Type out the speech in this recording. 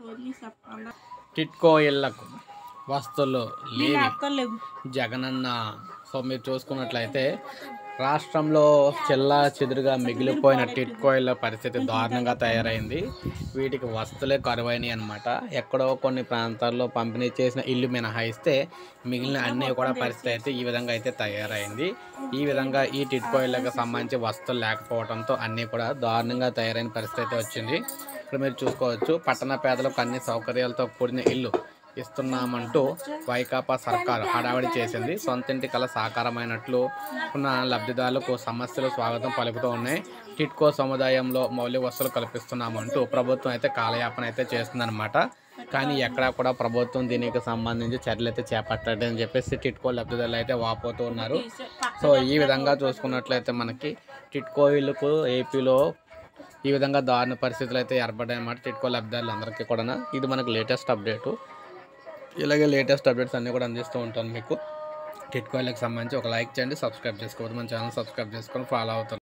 టిట్కో ఇళ్లకు వస్తువులు లేని జగనన్న. సో మీరు చూసుకున్నట్లయితే రాష్ట్రంలో చెల్లా చెదురుగా మిగిలిపోయిన టిట్కో ఇళ్ళ పరిస్థితి దారుణంగా తయారైంది. వీటికి వస్తువులే కరువైనాయి అనమాట. ఎక్కడో కొన్ని ప్రాంతాల్లో పంపిణీ చేసిన ఇల్లు మినహాయిస్తే మిగిలిన అన్నీ కూడా పరిస్థితి అయితే ఈ విధంగా అయితే తయారైంది. ఈ విధంగా ఈ టిట్కో ఇళ్ళకి సంబంధించి వస్తువులు లేకపోవడంతో అన్నీ కూడా దారుణంగా తయారైన పరిస్థితి అయితే వచ్చింది. ఇక్కడ మీరు చూసుకోవచ్చు, పట్టణ పేదలకు అన్ని సౌకర్యాలతో కూడిన ఇల్లు ఇస్తున్నామంటూ వైకాపా సర్కారు హడావిడి చేసింది. సొంతింటి కల సాకారమైనట్లు ఉన్న లబ్ధిదారులకు సమస్యలు స్వాగతం పలుకుతూ ఉన్నాయి. టిట్కో సముదాయంలో మౌలిక వసతులు కల్పిస్తున్నామంటూ ప్రభుత్వం అయితే కాలయాపన అయితే చేస్తుందన్నమాట. కానీ ఎక్కడా కూడా ప్రభుత్వం దీనికి సంబంధించి చర్యలు అయితే చేపట్టలేదని చెప్పేసి టిట్కో లబ్ధిదారులు అయితే వాపోతూ ఉన్నారు. సో ఈ విధంగా చూసుకున్నట్లయితే మనకి టిట్కో ఇళ్ళకు ఏపీలో ఈ విధంగా దారుణ పరిస్థితులు అయితే ఏర్పడ్డాయి అన్నమాట టిట్కో లబ్ధిదారులు అందరికీ కూడా. ఇది మనకు లేటెస్ట్ అప్డేటు. ఇలాగే లేటెస్ట్ అప్డేట్స్ అన్నీ కూడా అందిస్తూ ఉంటాను మీకు. టిట్కో ఇళ్ళకి సంబంధించి ఒక లైక్ చేయండి, సబ్స్క్రైబ్ చేసుకోవద్దు. మన ఛానల్ సబ్స్క్రైబ్ చేసుకొని ఫాలో అవుతాను.